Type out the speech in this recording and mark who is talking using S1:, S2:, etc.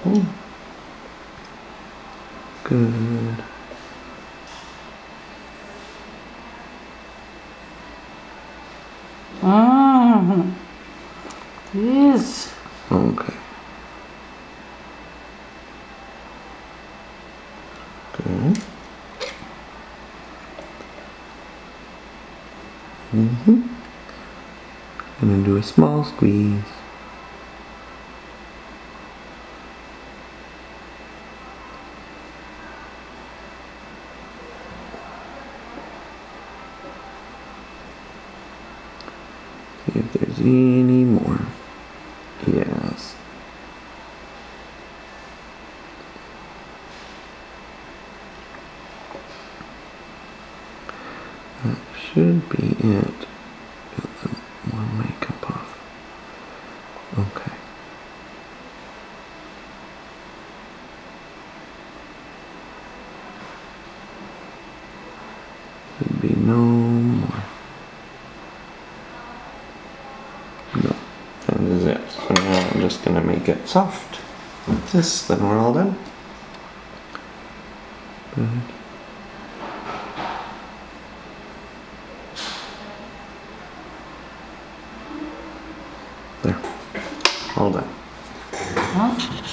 S1: Oh. Good.
S2: Yes.
S1: Okay. Good. Gonna do a small squeeze. See if there's any more. Yes. That should be it. One makeup off. Okay. Should be no more. No. That is it. So now I'm just gonna make it soft. Like this, then we're all done. Good. There. All done.
S2: Huh?